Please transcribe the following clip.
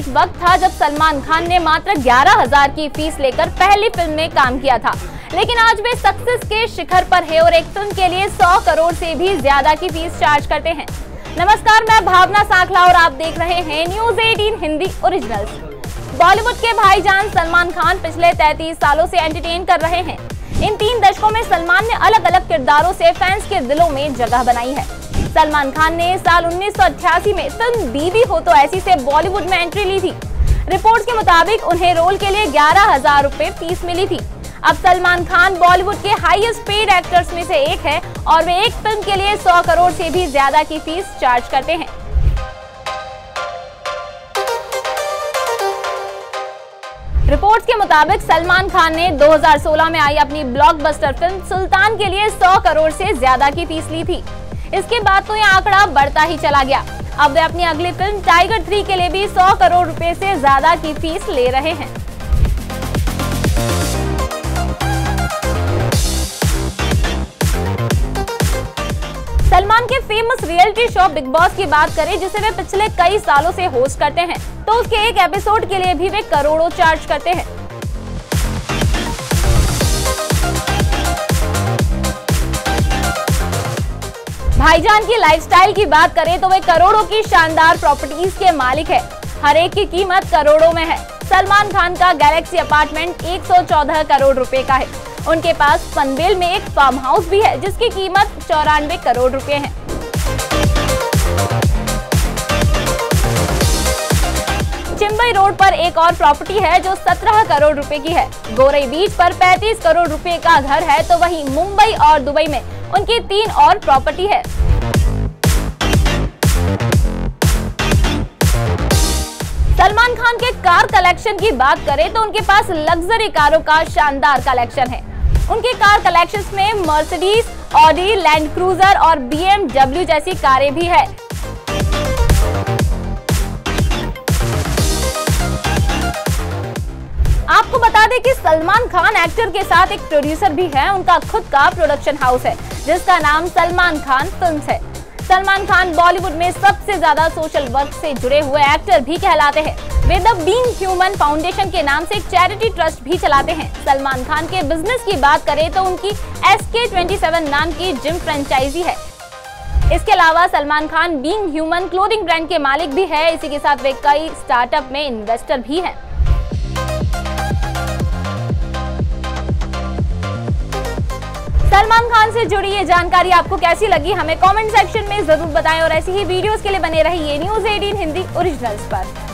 उस वक्त था जब सलमान खान ने मात्र 11,000 की फीस लेकर पहली फिल्म में काम किया था, लेकिन आज वे सक्सेस के शिखर पर है और एक फिल्म के लिए 100 करोड़ से भी ज्यादा की फीस चार्ज करते हैं। नमस्कार, मैं भावना साखला और आप देख रहे हैं न्यूज़ 18 हिंदी ओरिजिनल्स। बॉलीवुड के भाईजान सलमान खान पिछले 33 सालों से एंटरटेन कर रहे हैं। इन 3 दशकों में सलमान ने अलग अलग किरदारों से फैंस के दिलों में जगह बनाई है। सलमान खान ने साल 1988 में फिल्म बीवी हो तो ऐसी से बॉलीवुड में एंट्री ली थी। रिपोर्ट्स के मुताबिक उन्हें रोल के लिए 11,000 रुपए फीस मिली थी। अब सलमान खान बॉलीवुड के हाईएस्ट पेड एक्टर्स में से एक है और वे एक फिल्म के लिए 100 करोड़ से भी ज्यादा की फीस चार्ज करते हैं। रिपोर्ट्स के मुताबिक सलमान खान ने 2016 में आई अपनी ब्लॉकबस्टर फिल्म सुल्तान के लिए 100 करोड़ से ज्यादा की फीस ली थी। इसके बाद तो यह आंकड़ा बढ़ता ही चला गया। अब वे अपनी अगली फिल्म टाइगर 3 के लिए भी 100 करोड़ रुपए से ज्यादा की फीस ले रहे हैं। सलमान के famous reality show Bigg Boss की बात करें, जिसे वे पिछले कई सालों से होस्ट करते हैं, तो उसके एक एपिसोड के लिए भी वे करोड़ों चार्ज करते हैं। भाईजान की लाइफस्टाइल की बात करें तो वे करोड़ों की शानदार प्रॉपर्टीज के मालिक है। हर एक की कीमत करोड़ों में है। सलमान खान का गैलेक्सी अपार्टमेंट 114 करोड़ रुपए का है। उनके पास पनवेल में एक फार्म हाउस भी है जिसकी कीमत 94 करोड़ रुपए है। चिंबई रोड पर एक और प्रॉपर्टी है जो 17 करोड़ रुपए की है। गोरई बीच पर 35 करोड़ रुपए का घर है, तो वहीं मुंबई और दुबई में उनकी 3 और प्रॉपर्टी है। सलमान खान के कार कलेक्शन की बात करें तो उनके पास लग्जरी कारों का शानदार कलेक्शन है। उनके कार कलेक्शंस में मर्सिडीज, ऑडी, लैंड क्रूजर और BMW जैसी कारें भी है। आपको बता दें कि सलमान खान एक्टर के साथ एक प्रोड्यूसर भी है। उनका खुद का प्रोडक्शन हाउस है जिसका नाम सलमान खान फिल्म्स है। सलमान खान बॉलीवुड में सबसे ज्यादा सोशल वर्क से जुड़े हुए एक्टर भी कहलाते हैं। वे द बीइंग ह्यूमन फाउंडेशन के नाम से एक चैरिटी ट्रस्ट भी चलाते हैं। सलमान खान के बिजनेस की बात करें तो उनकी SK27 नाम की जिम फ्रेंचाइजी है। इसके अलावा Salman Khan Being Human clothing brand के मालिक भी है। इसी के साथ वे कई स्टार्टअप में इन्वेस्टर भी हैं। सलमान खान से जुड़ी ये जानकारी आपको कैसी लगी, हमें कमेंट सेक्शन में जरूर बताएं और ऐसी ही वीडियोस के लिए बने रहिए न्यूज़ 18 हिंदी ओरिजिनल्स पर।